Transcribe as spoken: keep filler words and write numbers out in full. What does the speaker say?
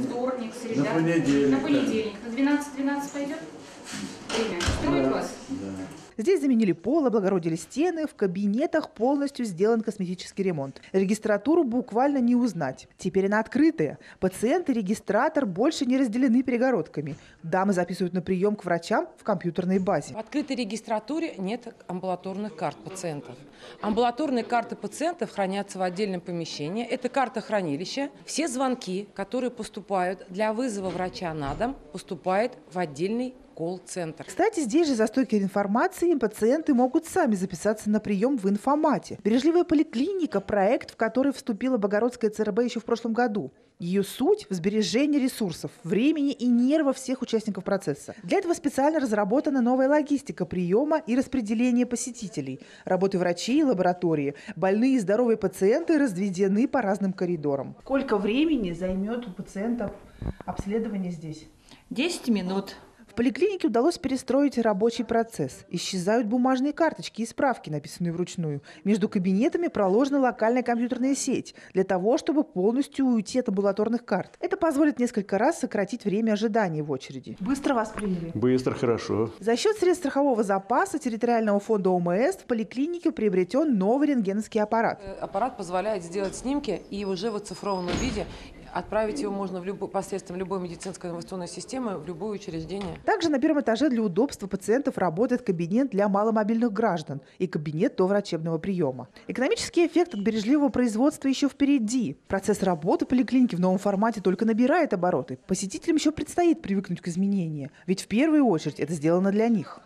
вторник, среда. На понедельник. На понедельник. На двенадцать двенадцать пойдет? Время. Устроит Да. вас? Да. Здесь заменили пол, облагородили стены, в кабинетах полностью сделан косметический ремонт. Регистратуру буквально не узнать. Теперь она открытая. Пациент и регистратор больше не разделены перегородками. Дамы записывают на прием к врачам в компьютерной базе. В открытой регистратуре нет амбулаторных карт пациентов. Амбулаторные карты пациентов хранятся в отдельном помещении. Это карта хранилища. Все звонки, которые поступают для вызова врача на дом, поступают в отдельный колл-центр. Кстати, здесь же за стойкой информации пациенты могут сами записаться на прием в информате. Бережливая поликлиника – проект, в который вступила Богородская ЦРБ еще в прошлом году. Ее суть – в сбережении ресурсов, времени и нервов всех участников процесса. Для этого специально разработана новая логистика приема и распределения посетителей. Работы врачей и лаборатории. Больные и здоровые пациенты разведены по разным коридорам. Сколько времени займет у пациентов обследование здесь? десять минут. В поликлинике удалось перестроить рабочий процесс. Исчезают бумажные карточки и справки, написанные вручную. Между кабинетами проложена локальная компьютерная сеть для того, чтобы полностью уйти от амбулаторных карт. Это позволит несколько раз сократить время ожидания в очереди. Быстро вас приняли? Быстро, хорошо. За счет средств страхового запаса территориального фонда ОМС в поликлинике приобретен новый рентгеновский аппарат. Аппарат позволяет сделать снимки и уже в оцифрованном виде отправить его можно в любой, посредством любой медицинской информационной системы в любое учреждение. Также на первом этаже для удобства пациентов работает кабинет для маломобильных граждан и кабинет до врачебного приема. Экономический эффект от бережливого производства еще впереди. Процесс работы поликлиники в новом формате только набирает обороты. Посетителям еще предстоит привыкнуть к изменениям, ведь в первую очередь это сделано для них.